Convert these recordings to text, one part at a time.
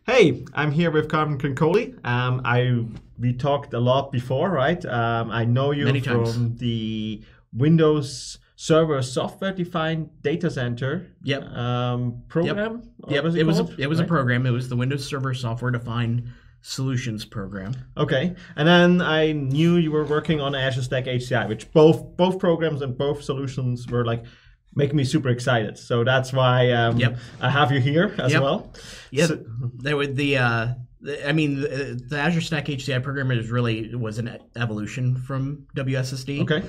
Hey, I'm here with Carmen Crincoli. We talked a lot before, right? I know you Many times. from the Windows Server Software Defined Data Center Yep. Yep. program, or what Yep. was it It was a called? it was a Right? program. It was the Windows Server Software Defined Solutions program. Okay, and then I knew you were working on Azure Stack HCI, which both programs and both solutions were like making me super excited. So that's why Yep. I have you here as Yep. well. Yep. So, There were the Azure Stack HCI program was an evolution from WSSD. okay.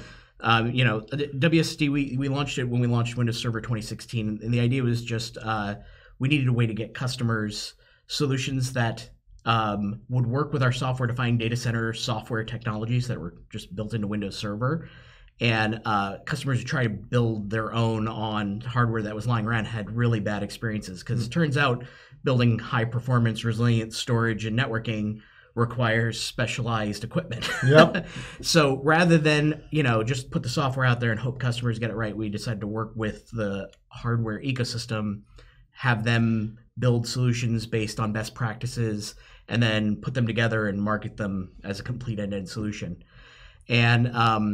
WSSD we launched it when we launched Windows Server 2016, and the idea was just we needed a way to get customers solutions that would work with our software-defined data center software technologies that were just built into Windows Server. And customers who try to build their own on hardware that was lying around had really bad experiences because it turns out building high performance, resilient storage and networking requires specialized equipment. Yep. So rather than just put the software out there and hope customers get it right, we decided to work with the hardware ecosystem, have them build solutions based on best practices, and then put them together and market them as a complete end-to-end solution. And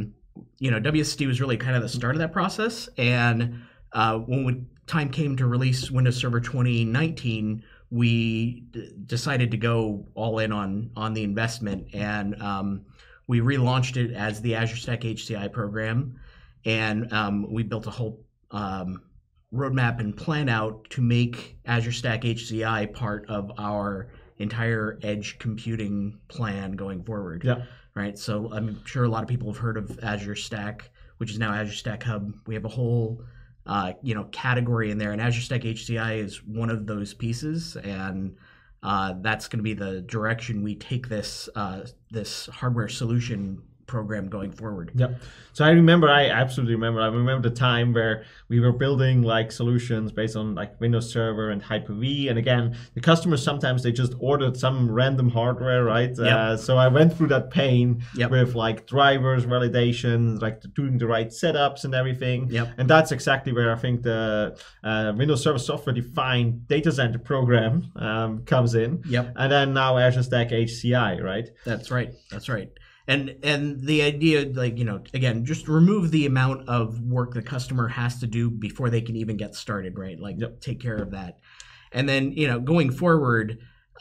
WSD was really kind of the start of that process. And when time came to release Windows Server 2019, we decided to go all in on the investment, and we relaunched it as the Azure Stack HCI program, and we built a whole roadmap and plan out to make Azure Stack HCI part of our entire edge computing plan going forward. Yeah. Right. So I'm sure a lot of people have heard of Azure Stack, which is now Azure Stack Hub. We have a whole category in there, and Azure Stack HCI is one of those pieces, and that's going to be the direction we take this hardware solution program going forward. Yep. So I absolutely remember. I remember the time where we were building like solutions based on like Windows Server and Hyper-V. And again, the customers sometimes they just ordered some random hardware, right? Yep. So I went through that pain Yep. with like drivers, validation, like doing the right setups and everything. Yep. And that's exactly where I think the Windows Server Software Defined Data Center program comes in. Yep. And then now Azure Stack HCI, right? That's right. That's right. And the idea, again, just remove the amount of work the customer has to do before they can even get started, right? Yep. Take care of that. And then, going forward,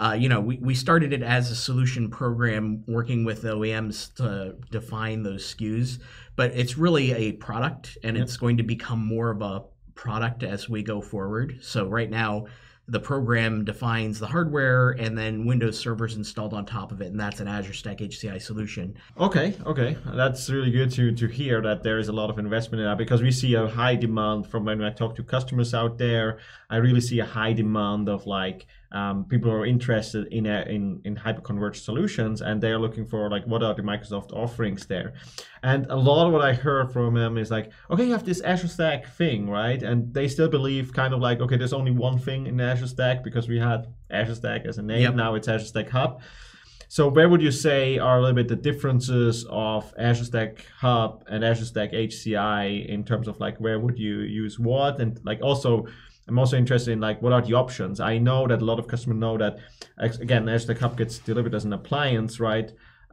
we started it as a solution program working with OEMs to define those SKUs, but it's really a product, and Yep. it's going to become more of a product as we go forward. So right now, the program defines the hardware, and then Windows servers installed on top of it, and that's an Azure Stack HCI solution. Okay, that's really good to hear that there is a lot of investment in that, because we see a high demand from when I talk to customers out there. I really see a high demand of like people are interested in hyperconverged solutions, and they're looking for like what are the Microsoft offerings there. And a lot of what I heard from them is like, okay, you have this Azure Stack thing, right? And they still believe kind of like, okay, there's only one thing in Azure Stack because we had Azure Stack as a name. Yep. Now it's Azure Stack Hub. So where would you say are a little bit the differences of Azure Stack Hub and Azure Stack HCI in terms of like where would you use what? And like also, I'm also interested in like what are the options? I know that a lot of customers know that, again, Azure Stack Hub gets delivered as an appliance, right?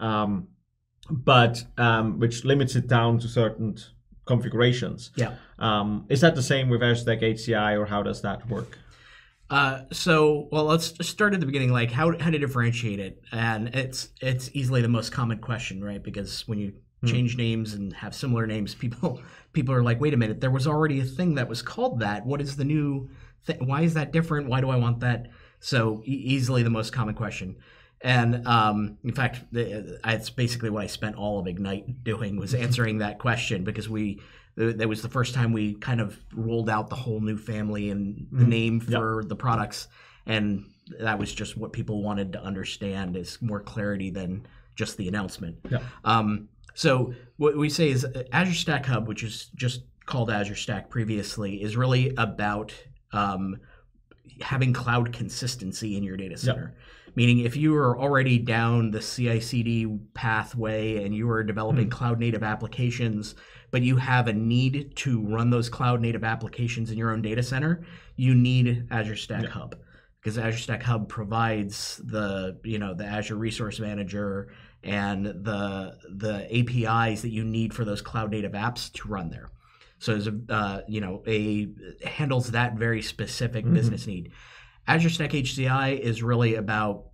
But which limits it down to certain configurations. Yeah. Is that the same with Azure Stack HCI, or how does that work? Let's just start at the beginning. Like, how to differentiate it, and it's easily the most common question, right? Because when you change names and have similar names, people are like, wait a minute, there was already a thing that was called that. What is the new thing? Why is that different? Why do I want that? So easily the most common question. And in fact, it's basically what I spent all of Ignite doing, was answering that question, because that was the first time we kind of rolled out the whole new family and the name for the products. And that was just what people wanted to understand, is more clarity than just the announcement. Yeah. So what we say is Azure Stack Hub, which is just called Azure Stack previously, is really about having cloud consistency in your data center. Yep. Meaning, if you are already down the CI/CD pathway and you are developing cloud native applications, but you have a need to run those cloud native applications in your own data center, you need Azure Stack Hub. because Azure Stack Hub provides the Azure Resource Manager and the APIs that you need for those cloud native apps to run there. So as handles that very specific business need. Azure Stack HCI is really about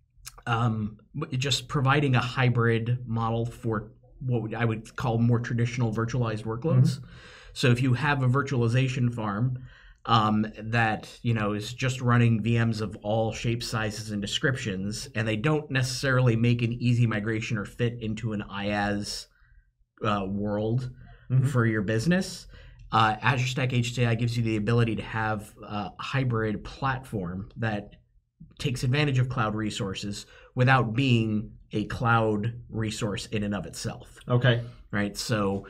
just providing a hybrid model for what I would call more traditional virtualized workloads. So if you have a virtualization farm that is just running VMs of all shapes, sizes, and descriptions, and they don't necessarily make an easy migration or fit into an IaaS world for your business, Azure Stack HCI gives you the ability to have a hybrid platform that takes advantage of cloud resources without being a cloud resource in and of itself. Okay. Right. So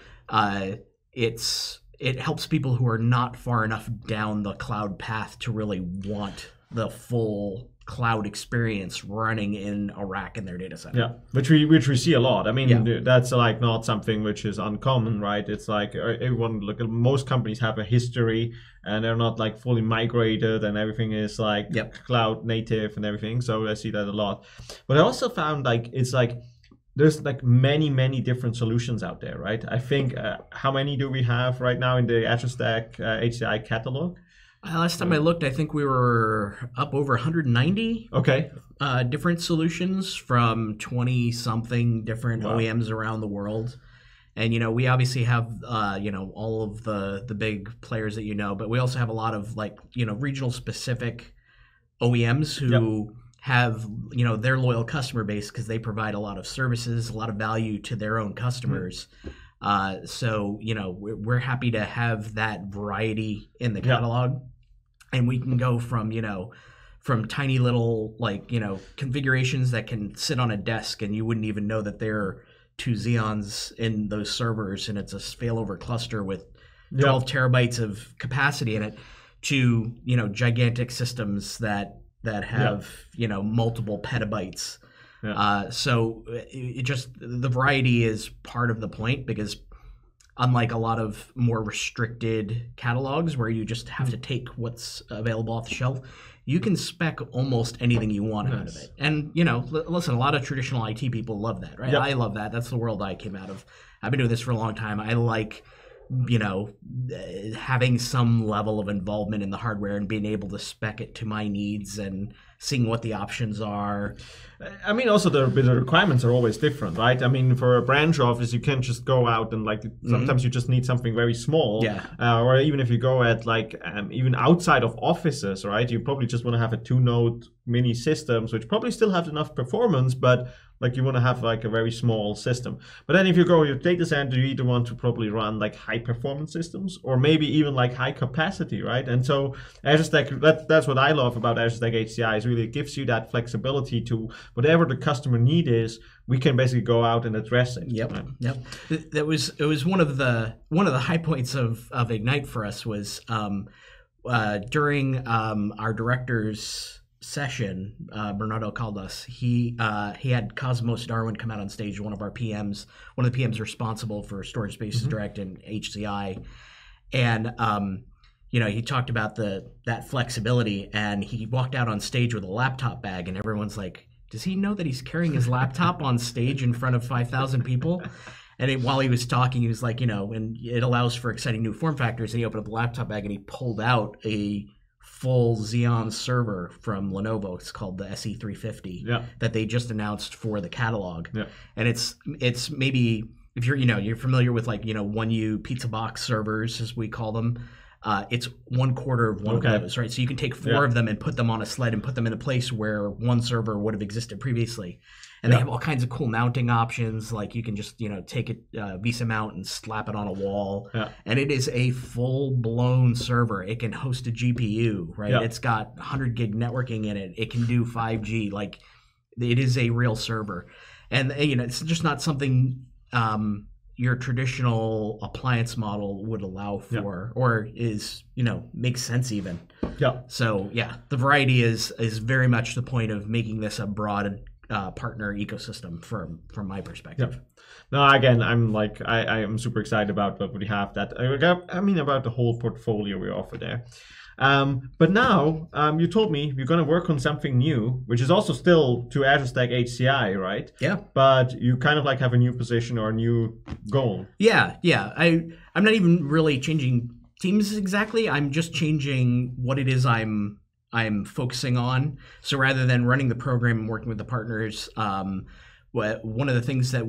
it helps people who are not far enough down the cloud path to really want the full cloud experience running in a rack in their data center. Yeah, which we see a lot. I mean, that's like not something which is uncommon, right? It's like everyone most companies have a history and they're not like fully migrated and everything is like cloud native and everything. So I see that a lot. But I also found like it's like there's like many different solutions out there, right? I think how many do we have right now in the Azure Stack HCI catalog? Last time I looked, I think we were up over 190 different solutions from 20-something different OEMs around the world. And, we obviously have, all of the big players that but we also have a lot of, regional specific OEMs who have, their loyal customer base because they provide a lot of services, a lot of value to their own customers. So, we're happy to have that variety in the catalog. And we can go from, from tiny little, configurations that can sit on a desk and you wouldn't even know that there are 2 Xeons in those servers and it's a failover cluster with 12 terabytes of capacity in it to, gigantic systems that have, multiple petabytes. So it just, the variety is part of the point because unlike a lot of more restricted catalogs where you just have to take what's available off the shelf, you can spec almost anything you want out of it. And, listen, a lot of traditional IT people love that, right? I love that. That's the world I came out of. I've been doing this for a long time. I like, having some level of involvement in the hardware and being able to spec it to my needs and seeing what the options are. I mean, also the requirements are always different, right? I mean, for a branch office, you can't just go out and sometimes you just need something very small. Or even if you go at even outside of offices, right? You probably just want to have a 2-node mini systems, which probably still have enough performance, but you want to have a very small system. But then if you go your data center, you either want to probably run high performance systems or maybe even high capacity, right? And so Azure Stack, that's what I love about Azure Stack HCI is really it gives you that flexibility to whatever the customer need is, we can basically go out and address it. It was one of the high points of Ignite for us was during our director's session, Bernardo Caldas, he had Cosmos Darwin come out on stage, one of our PMs, one of the PMs responsible for Storage Spaces Direct and HCI. And he talked about that flexibility, and he walked out on stage with a laptop bag, and everyone's like, does he know that he's carrying his laptop on stage in front of 5,000 people? And while he was talking, he was like, and it allows for exciting new form factors. And he opened up the laptop bag and he pulled out a full Xeon server from Lenovo. It's called the SE350 that they just announced for the catalog. And it's maybe if you're familiar with 1U pizza box servers, as we call them. It's 1/4 of one of those, right? So you can take 4 of them and put them on a sled and put them in a place where one server would have existed previously. And they have all kinds of cool mounting options. Like you can just, take a Visa mount and slap it on a wall. And it is a full-blown server. It can host a GPU, right? It's got 100 gig networking in it. It can do 5G. It is a real server. And, it's just not something your traditional appliance model would allow for or is, makes sense even. So, the variety is very much the point of making this a broad partner ecosystem from my perspective. Yeah. No, again, I am super excited about what we have. About the whole portfolio we offer there. But now you told me you're going to work on something new, which is also still to Azure Stack HCI, right? Yeah. But you kind of like have a new position or a new goal. Yeah. I'm not even really changing teams exactly. I'm just changing what it is I'm focusing on. So rather than running the program and working with the partners, one of the things that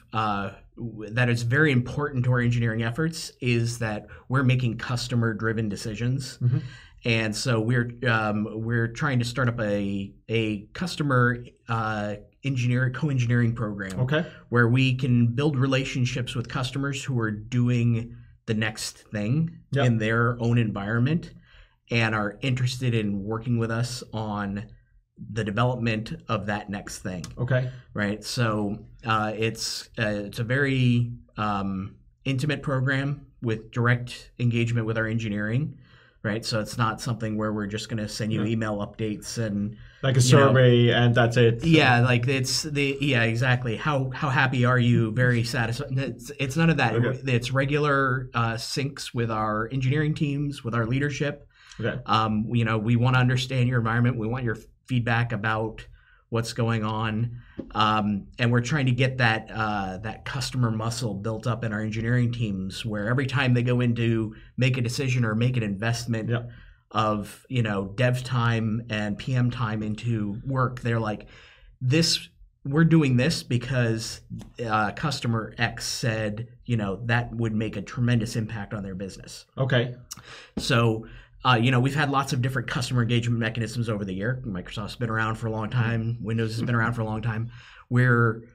that is very important to our engineering efforts is that we're making customer-driven decisions. Mm-hmm. And so we're trying to start up a customer co-engineering program, okay, where we can build relationships with customers who are doing the next thing in their own environment and are interested in working with us on the development of that next thing. Okay. Right. So it's a very intimate program with direct engagement with our engineering. Right. So it's not something where we're just going to send you email updates and like a survey and that's it. Yeah. Like exactly. How happy are you? Very satisfied. It's none of that. Okay. It's regular syncs with our engineering teams, with our leadership. Okay. We want to understand your environment. We want your feedback about what's going on, and we're trying to get that customer muscle built up in our engineering teams, where every time they go in to make a decision or make an investment of dev time and PM time into work, they're like, we're doing this because customer X said that would make a tremendous impact on their business. Okay. So we've had lots of different customer engagement mechanisms over the year. Microsoft's been around for a long time. Windows has been around for a long time. We're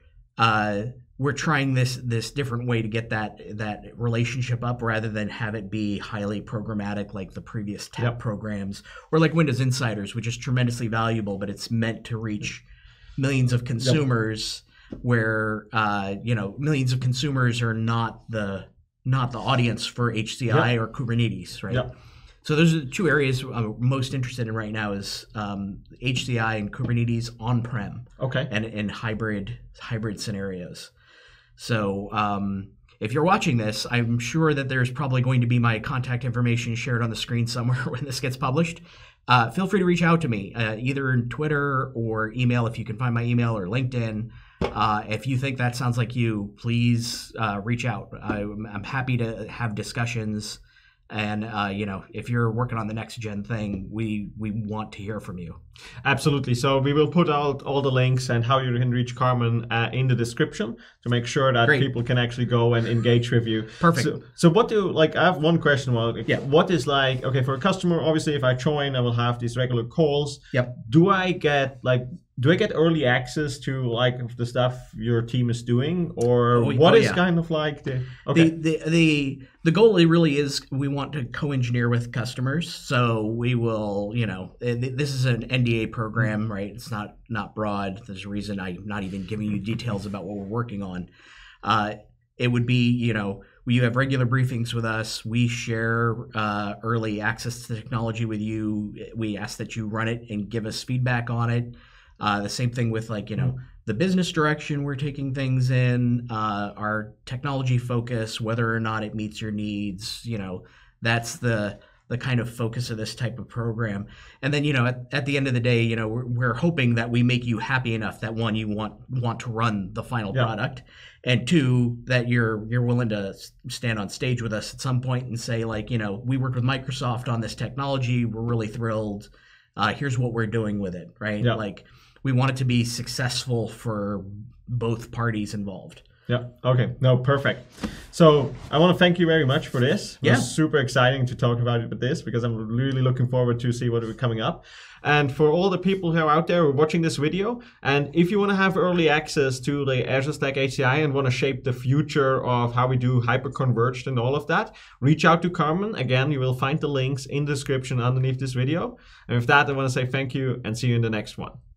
trying this different way to get that relationship up, rather than have it be highly programmatic like the previous TAP programs, or like Windows Insiders, which is tremendously valuable, but it's meant to reach millions of consumers, where millions of consumers are not the audience for HCI or Kubernetes, right? Yep. So those are the two areas I'm most interested in right now, is HCI and Kubernetes on-prem, and in hybrid scenarios. So if you're watching this, I'm sure that there's probably going to be my contact information shared on the screen somewhere when this gets published. Feel free to reach out to me, either in Twitter or email, if you can find my email, or LinkedIn. If you think that sounds like you, please reach out. I'm happy to have discussions. And, if you're working on the next gen thing, we want to hear from you. Absolutely. So we will put out all the links and how you can reach Carmen in the description to make sure that people can actually go and engage with you. Perfect. So what I have one question. What is for a customer, obviously if I join, I will have these regular calls. Yep. Do I get early access to the stuff your team is doing, or what is kind of like the the goal really is we want to co-engineer with customers. So we will, this is an NDA program, right? It's not broad. There's a reason I'm not even giving you details about what we're working on. It would be, you have regular briefings with us. We share early access to the technology with you. We ask that you run it and give us feedback on it. The same thing with the business direction we're taking things in, our technology focus, whether or not it meets your needs. That's the kind of focus of this type of program. And then at the end of the day, we're hoping that we make you happy enough that, one, you want to run the final product, and two, that you're willing to stand on stage with us at some point and say, we worked with Microsoft on this technology. We're really thrilled. Here's what we're doing with it, right? Yeah. We want it to be successful for both parties involved. Yeah. Okay. No, perfect. So I want to thank you very much for this. It was super exciting to talk about it with this, because I'm really looking forward to see what is coming up. And for all the people who are out there who are watching this video, and if you want to have early access to the Azure Stack HCI and want to shape the future of how we do hyper-converged and all of that, reach out to Carmen. Again, you will find the links in the description underneath this video. And with that, I want to say thank you and see you in the next one.